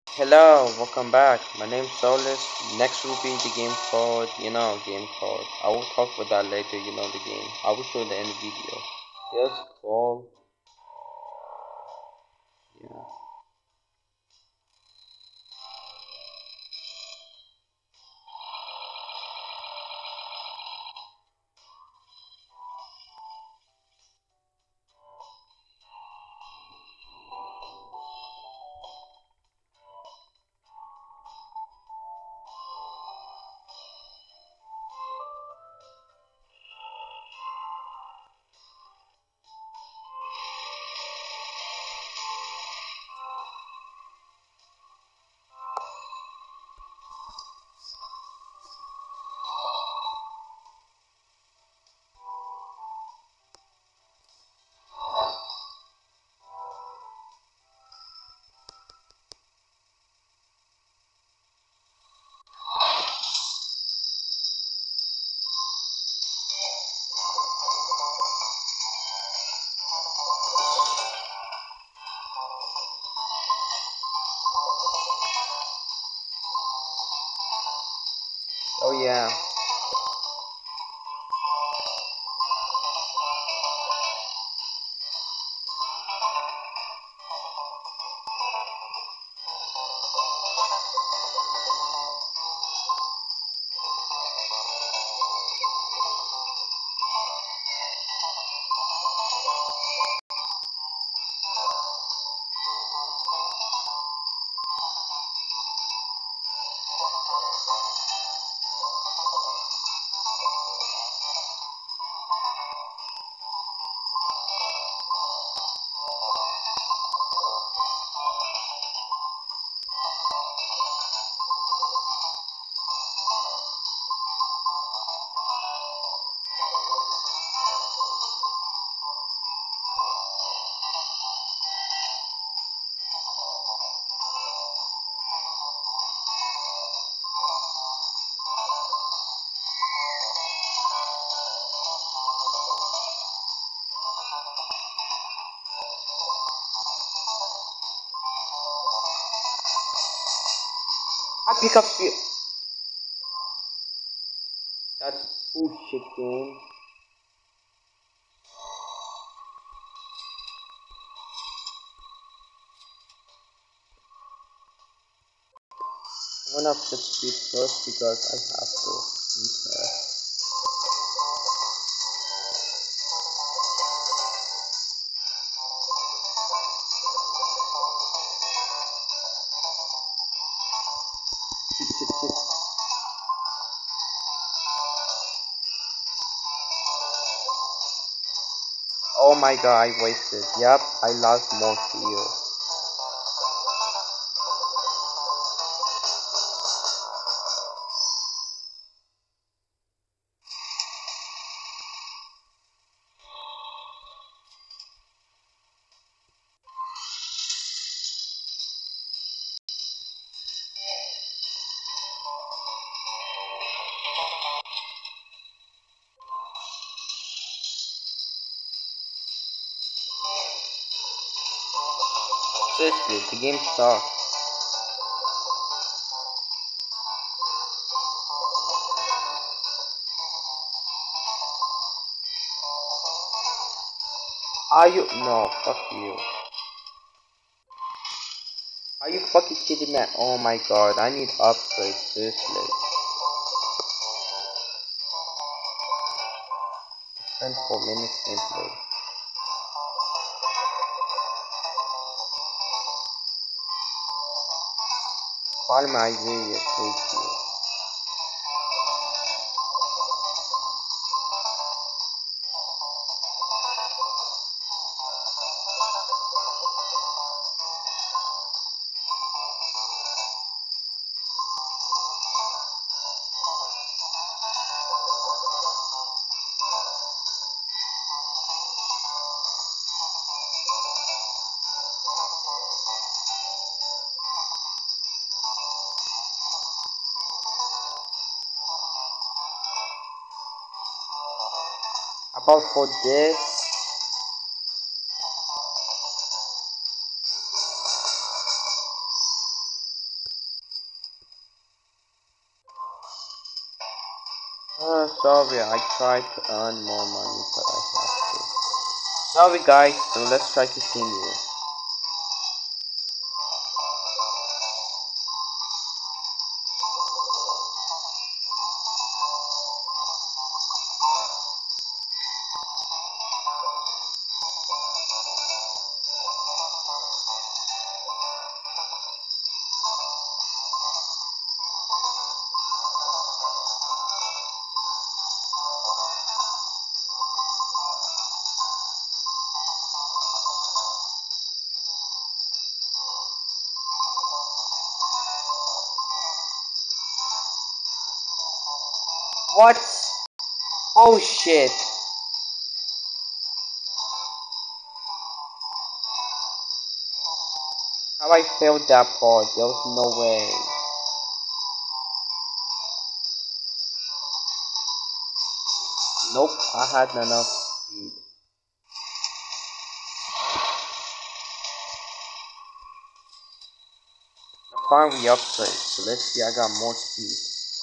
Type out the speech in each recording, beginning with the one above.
Hello, welcome back. My name's Saulius. Next will be the game called, game called. I will talk about that later, the game. I will show the end video. Just call, yeah. Oh yeah. I pick up the. That's bullshit game. I'm gonna flip speed first because I have to. Okay. Shit, shit, shit. Oh my god, I wasted. Yep, I lost more heal. Seriously, the game sucks. Are you? No, fuck you. Are you fucking kidding me? Oh my god, I need upgrades, seriously. Spend 4 minutes gameplay. Call my Isaiah, thank you. About for this, Sorry, I tried to earn more money, but I have to. Sorry guys, so let's try to continue. What? Oh shit. How I failed that part? There was no way. Nope, I had enough speed. Finally upgrade, so let's see, I got more speed.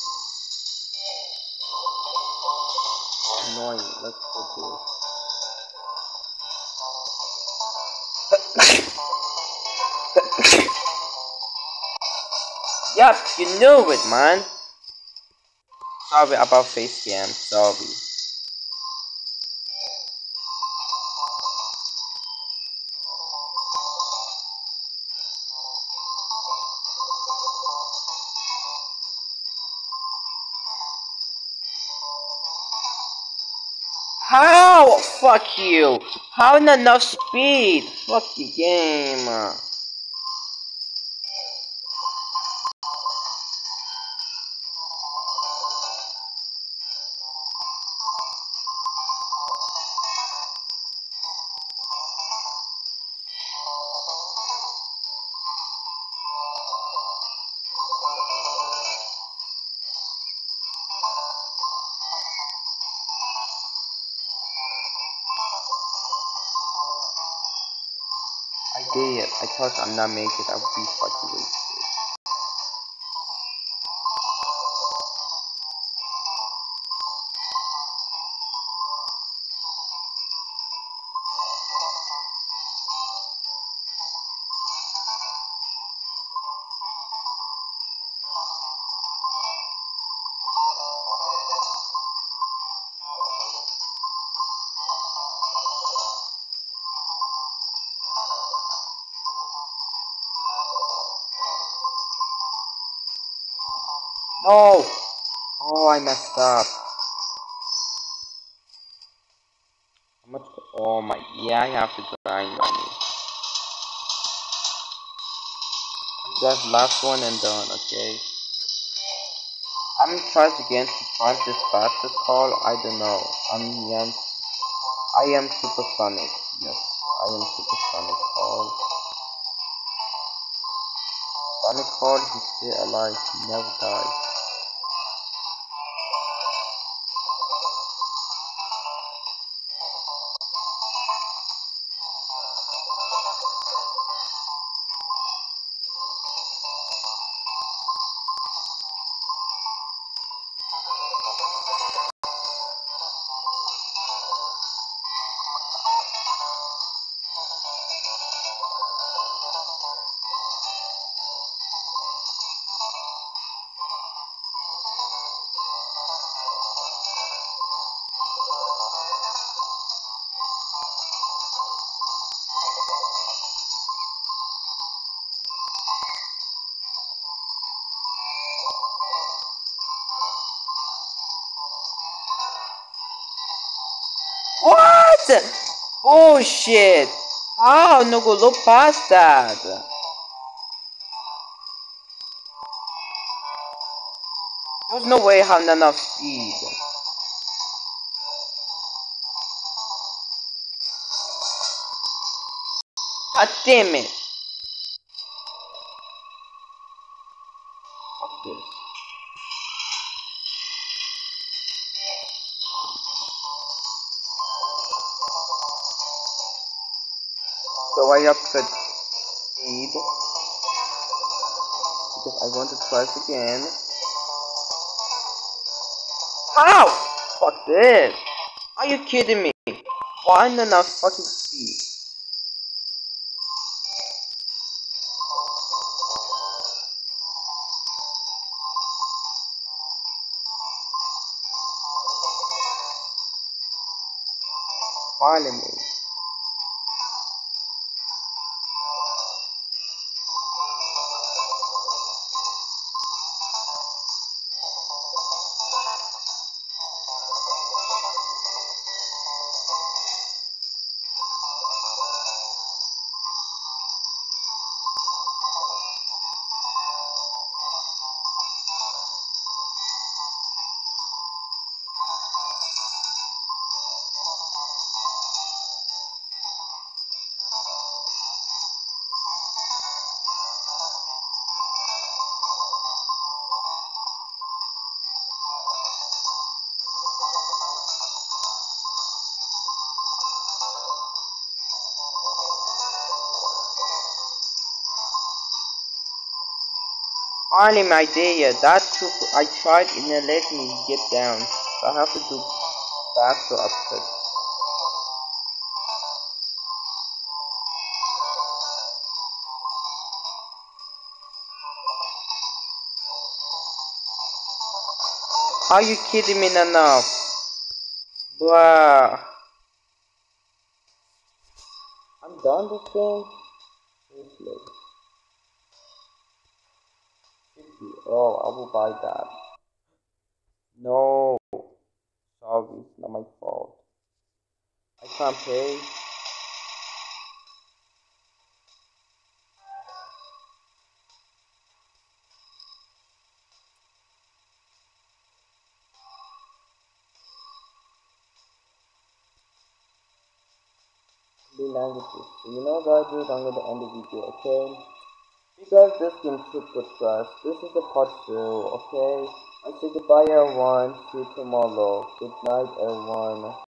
Annoying, let's go do it. Yup, you knew it, man. Sorry about face cam, sorry. How? Fuck you. How not enough speed? Fuck you game. I did. I thought I'm not making it. I would be fucking wasted. No! Oh, I messed up. How much? Oh my, yeah, I have to grind money. Just last one and done, okay? I'm gonna try again to find this fastest call. I don't know. I am supersonic. Yes, I am supersonic call. Sonic call, he's still alive. He never died. What? Bullshit! How no go look past that? There's no way how not enough speed. God damn it! Fuck this. So I upgrade speed because I want to try it again. Ow! Fuck this! Are you kidding me? Why not enough fucking speed? Finally. Finally my idea, that took, I tried and it let me get down. So I have to do faster upcut. Are you kidding me now? Blah. I'm done this game? Seriously. 50. Oh, I will buy that. No. Sorry, it's not my fault. I can't pay. The languages. So you know what, dude? I'm gonna end the video, okay? Because this game super trash. This is the part 2, okay? I say goodbye everyone. See you tomorrow. Good night everyone.